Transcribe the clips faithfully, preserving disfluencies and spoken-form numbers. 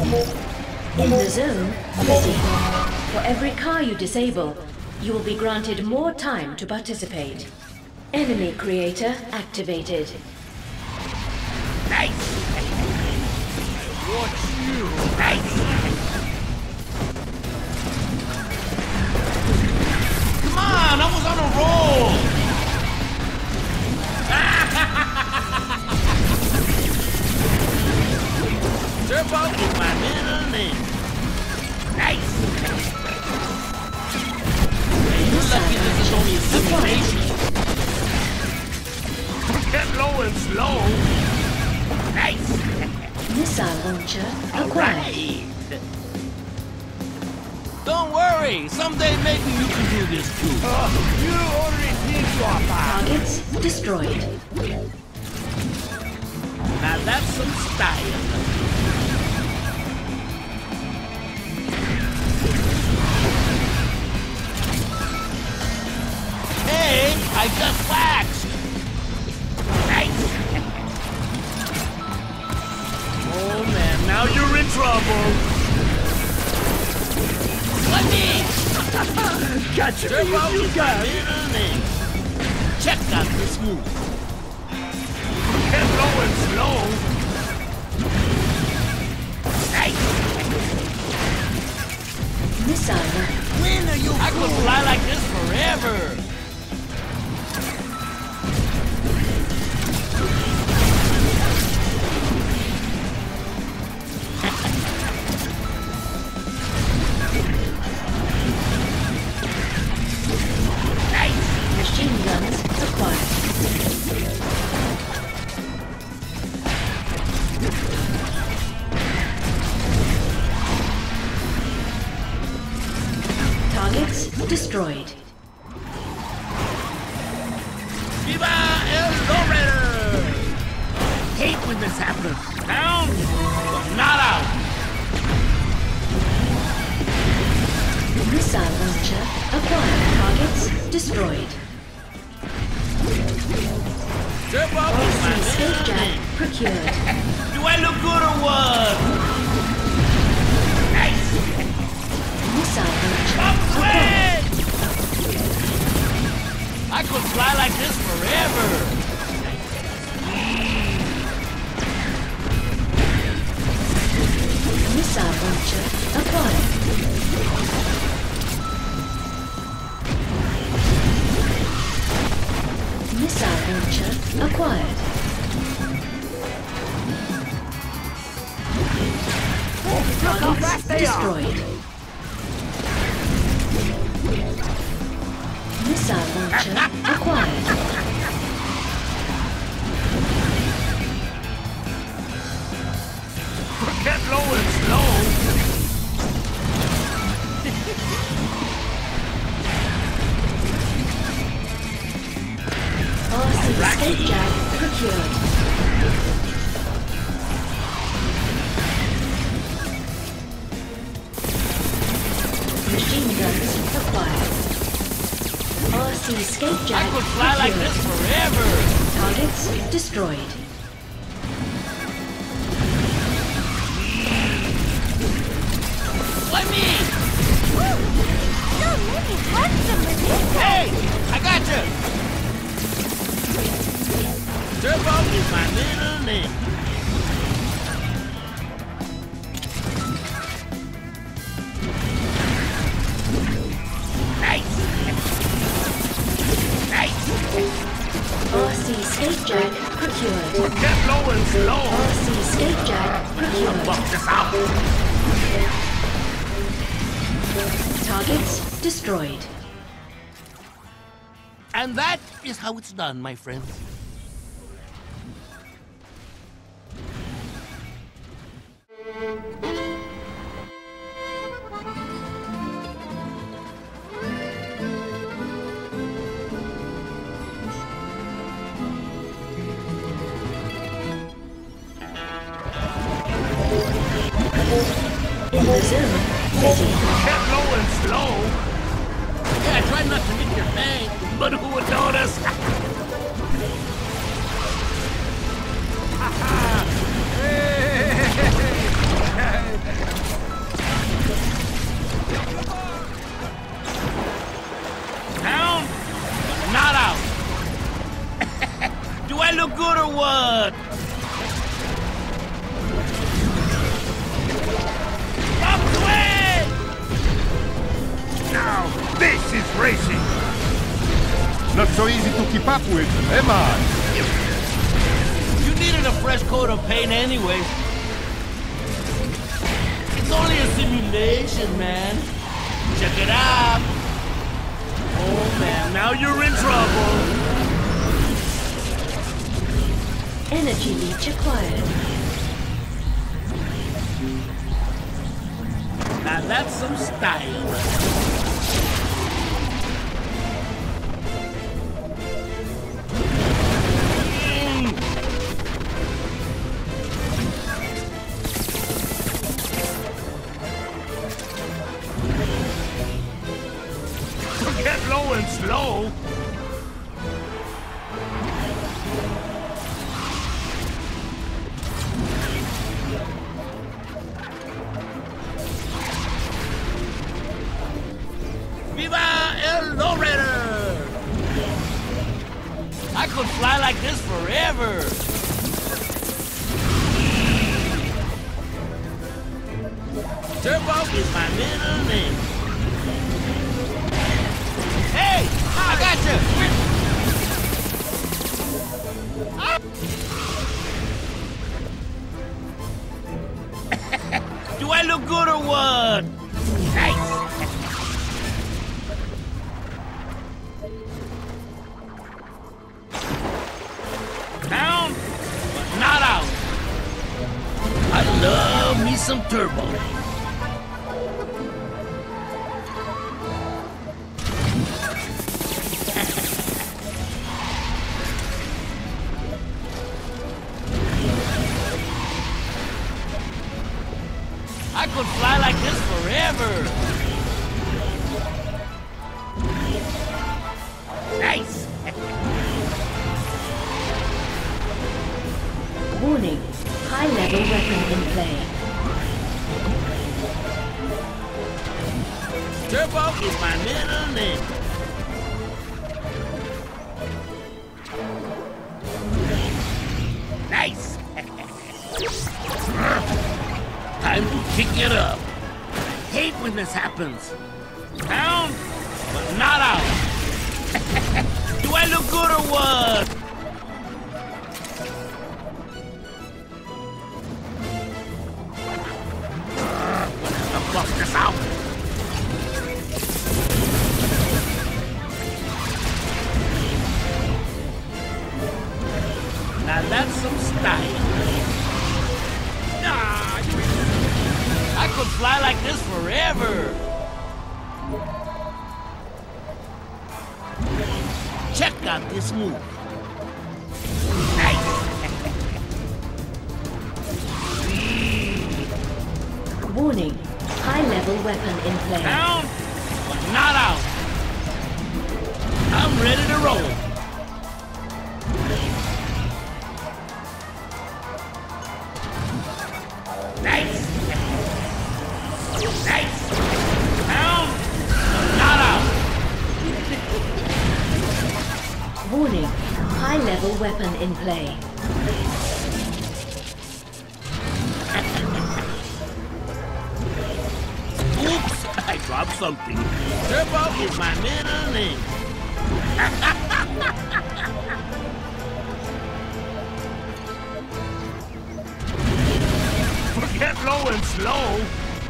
In the zone, ready. For every car you disable, you will be granted more time to participate. Enemy creator activated. Nice! Watch you! Nice! Come on! I was on a roll! Turbo is my middle name. Nice! Hey, you're lucky this is only a simulation. Get low and slow. Nice! Missile launcher acquired. Right. Don't worry, someday maybe you can do this too. Uh, you already think you are fine. Targets destroyed. Now that's some style. Hey, I just waxed. Nice. Oh man, now you're in trouble. Let me. Gotcha, Turbo you is got my it. middle name. Check out this move. Get low and slow. Nice. Missile. When are you? I could fly like this forever. Machine guns acquired. Targets destroyed. Viva el Radiator! Hate when this happens. Down, but not out. Missile launcher acquired. Targets destroyed. Turbo is my Escape middle jack name. procured. Do I look good or what? Nice. Missile launcher Up acquired. swing! I could fly like this forever. Missile launcher acquired. Missile launcher acquired. Targets destroyed. Missile launcher acquired. Get low and slow. R C escape jack procured. Machine guns acquired. R C escape I jack could fly like procured. this forever. Targets destroyed. Let me! Don't let me have some of this. Hey! I got you! Turbo is my middle name. Nice! Nice! R C escape jack procured. Get low and slow! R C escape jack procured. Bump this out! Targets destroyed. And that is how it's done, my friends. In the zone, ready. Get low and slow. Yeah, try not to hit your bank, but who would notice? racing. Not so easy to keep up with, am I? You needed a fresh coat of paint anyways. It's only a simulation, man. Check it out. Oh man, now you're in trouble. Energy leech acquired. Now that's some style. Get low and slow. Viva el Radiator! I could fly like this forever. C H R O M E is my middle name. Hey! I got you! Do I look good or what? Nice! Down, but not out. I love me some turbo. I could fly like this forever. Nice. Warning. High-level weapon in play. Turbo is my middle name. Nice. Time to kick it up. Hate when this happens. Down, but not out. Do I look good or what? I'll bust this out. Now that's some style. Nah, you... I could fly like this forever. Check out this move. Nice. Warning. High-level weapon in play. Down, but not out. I'm ready to roll. Nice. Nice. Down, but not out. Warning. High-level weapon in play. Oops, I dropped something. Turbo is my middle name. Get low and slow.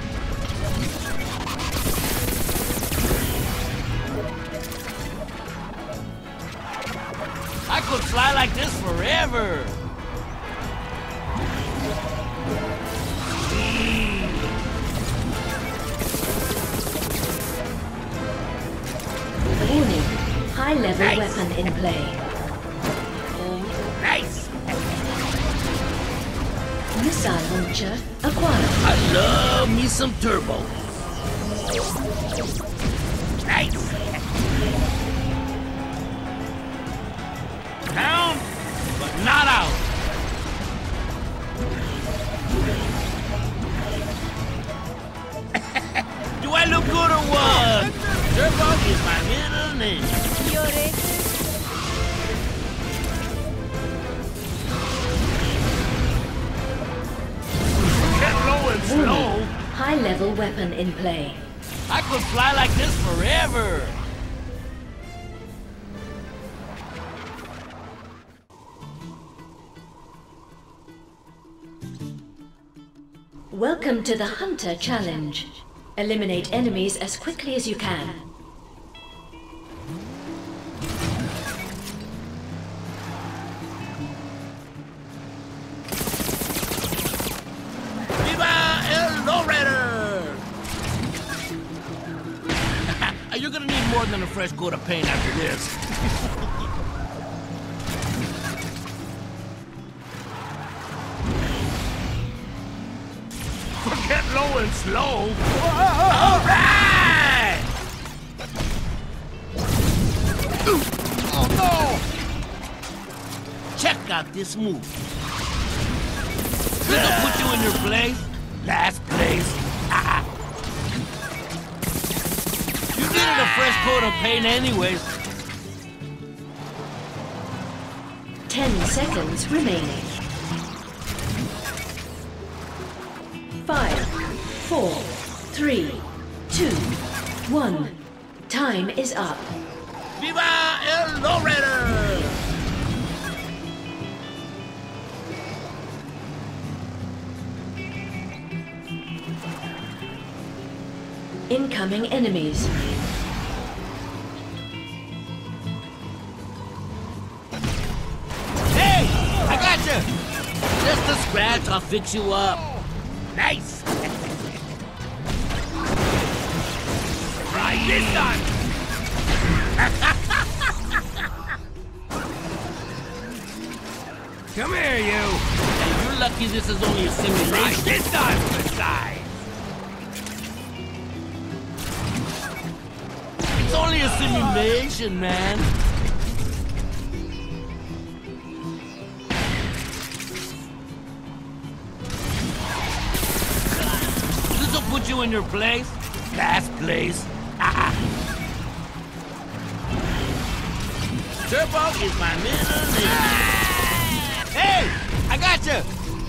I could fly like this forever. Warning. High-level Nice. weapon in play. Nice. Missile launcher acquired. I love me some turbo. Nice. Down, but not out. Do I look good or what? Turbo is my middle name. Get low and slow. Warning. High-level weapon in play. I could fly like this forever. Welcome to the Hunter Challenge. Eliminate enemies as quickly as you can. Viva el Radiator! You're gonna need more than a fresh coat of paint after this. Forget low and slow. All right! Oh no! Check out this move. This'll put you in your place. Last place. You needed a fresh coat of paint anyways. Ten seconds remaining. Five, four, three, two, one. Time is up. Viva el Radiator! Incoming enemies. Hey! I got you! Just a scratch, I'll fix you up. Nice! Right this time! Come here, you! Hey, you're lucky this is only a simulation. Right this time, besides! It's only a simulation, man. This'll put you in your place. Last place. C H R O M E is my middle name. Hey! I got you!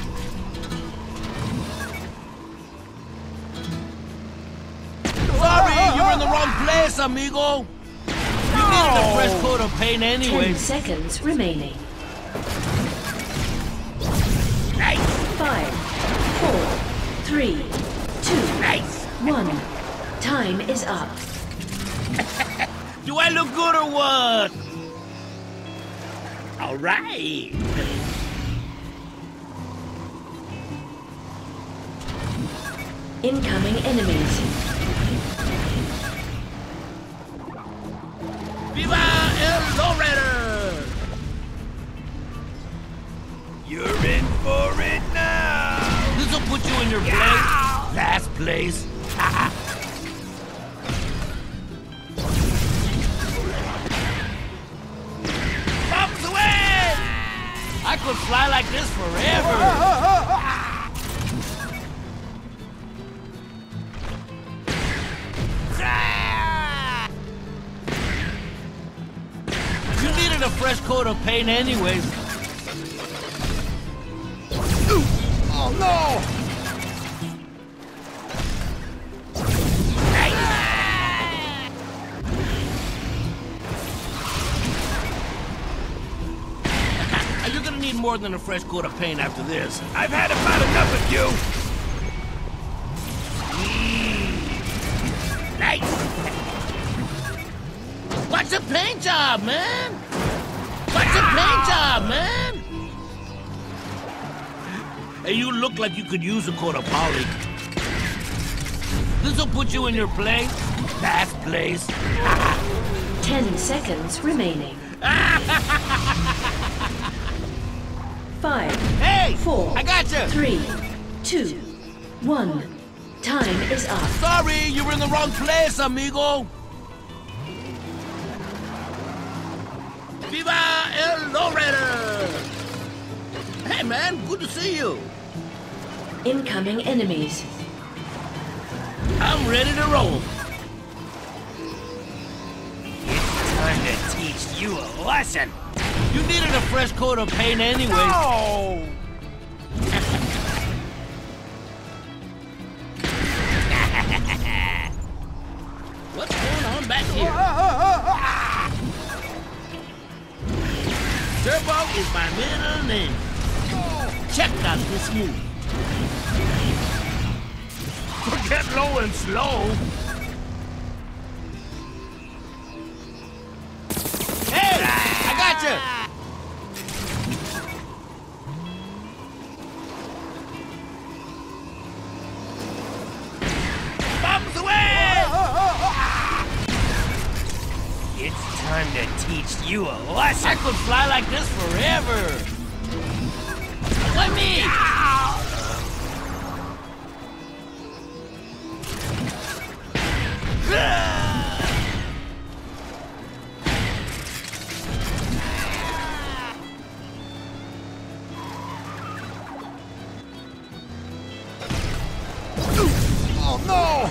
Sorry, you're in the wrong place, amigo. You needed a fresh coat of paint anyway. Ten seconds remaining. Nice. Five, four, three, two, Nice. one. Time is up. Do I look good or what? All right. Incoming enemies. Viva el Radiator! You're in for it now. This'll put you in your place. Last place. Bumps away! I could fly like this forever. You needed a fresh coat of paint anyways. Oh no! You're gonna need more than a fresh coat of paint after this. I've had about enough of you! Mm. Nice! What's a paint job, man? What's a paint job, man? Hey, you look like you could use a coat of poly. This'll put you in your place. Last place. Ten seconds remaining. Five, Hey! four, I got you! three, two, one. Time is up. Sorry, you were in the wrong place, amigo. Viva el Radiator! Hey, man, good to see you. Incoming enemies. I'm ready to roll. It's time to teach you a lesson. You needed a fresh coat of paint anyway. No! What's going on back here? C H R O M E is my middle name. Check out this move. Forget low and slow. Hey! I got you! Bombs away! It's time to teach you a lesson. I could fly like this forever. Let me! Oh no!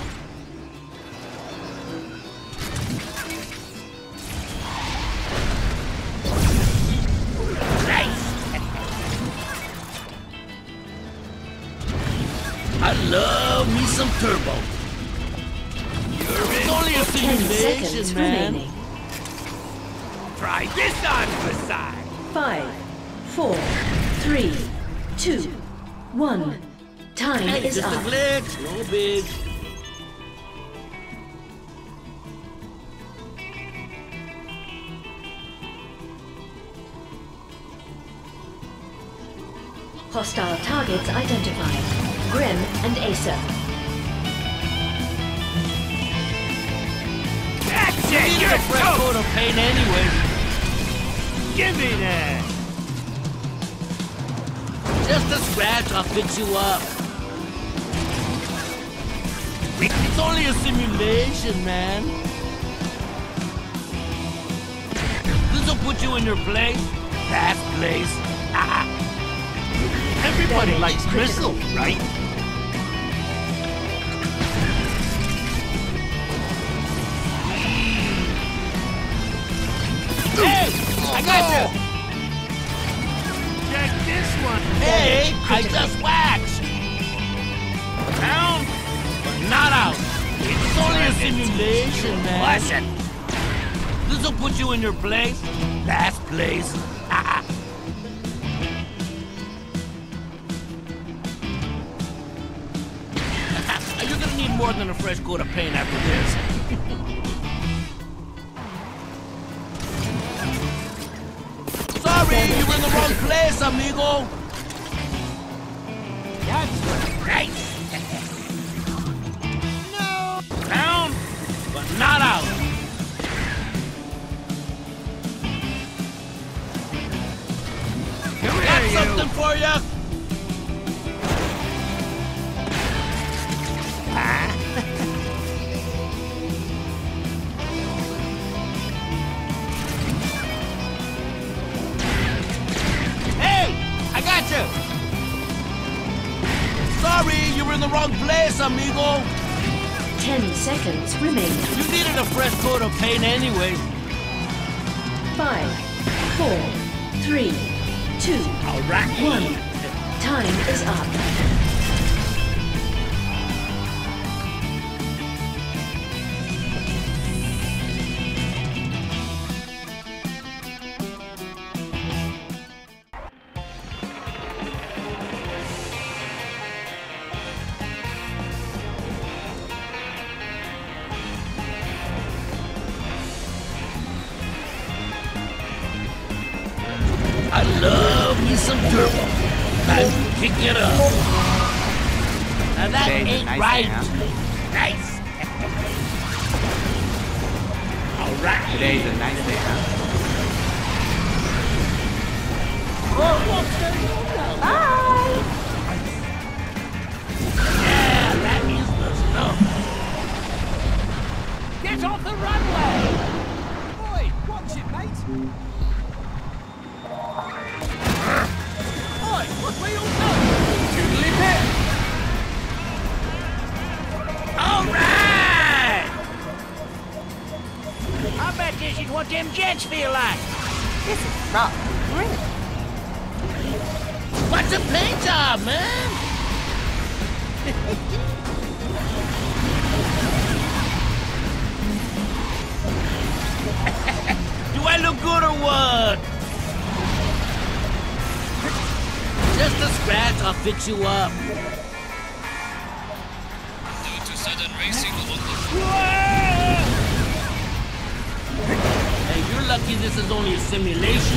I love me some turbo. It's only a Ten seconds simulation, man. remaining. Try this on the side. Five, four, three, two, one. Time Hey, is just a up. glitch, no big. Hostile targets identified. Grim and Acer. That's You it. need You're a fresh toast. coat of paint anyway. Give me that. Just a scratch, I'll fix you up. It's only a simulation, man. This'll put you in your place. That place. Ah. Everybody Damage likes critical. Crystal, right? Hey! I got you! Check this one. Hey! I just waxed! Down, but not out. It's only a simulation, man. Lesson. This'll put you in your place. Last place. Ah. You're gonna need more than a fresh coat of paint after this. Sorry, you're in the wrong place, amigo. That's right. No. Down, but not out. Come Got here, you. something for you. Hey, I got you. Sorry, you were in the wrong place, amigo. Ten seconds remaining. You needed a fresh coat of paint anyway. Five, four, three, two, All right. one. Time is up. I love me some turbo. Time to kick it up. Now that Today's a ain't nice right. day, huh? Nice. All right. Today's a nice day, huh? Yeah, that is the stuff. Get off the runway. Boy, watch it, mate. Oi, what way you going? Toodly pip. All right. I bet this is what them jets feel like. This is rough. Really? What's a paint job, man? Do I look good or what? Just a scratch, I'll fix you up. Hey, you're lucky this is only a simulation.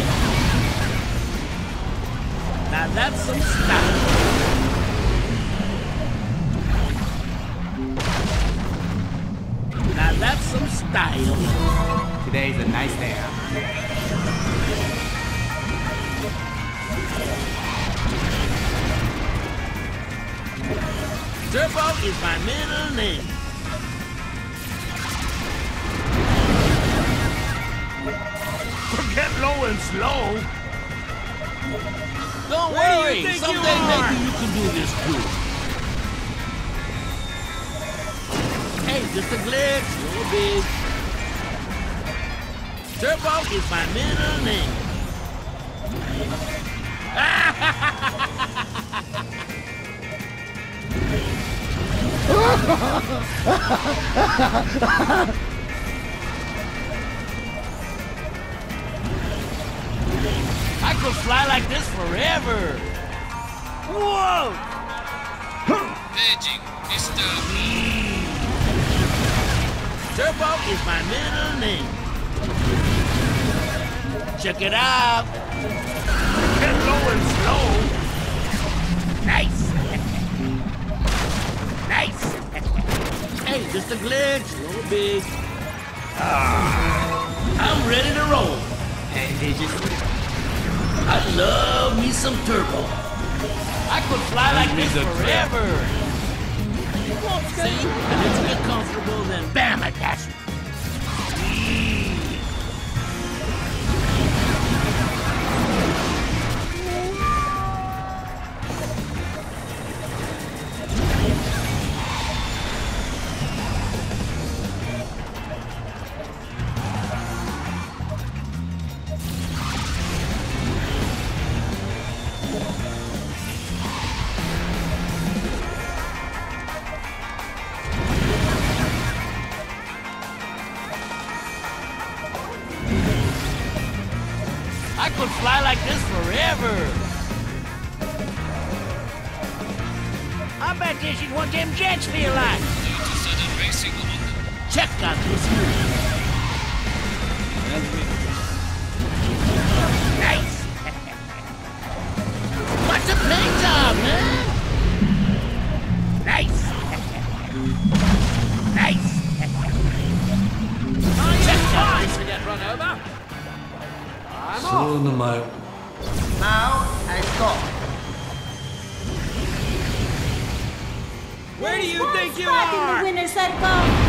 Now that's some style. Now that's some style. Today's a nice day out. Turbo is my middle name. Forget low and slow. Don't Where do you worry, think you someday are? maybe you can do this too. Hey, just a glitch, no big. Turbo is my middle name. I could fly like this forever. Whoa! Paging, Mister Turbo is my middle name. Check it out. Get low and slow. Nice. Nice. Hey, just a glitch, no big. I'm ready to roll. And they just... I love me some turbo. I could fly like this forever. See? And if you get comfortable, then bam, I catch you. I could fly like this forever. I bet this is what them jets feel like. due to sudden racing on the Check out this move. Nice. What's a play job, man? Nice. Nice. Check out this. To get run over. I'm off. Now, I go. Where do you think you Spot in are? the winner's circle.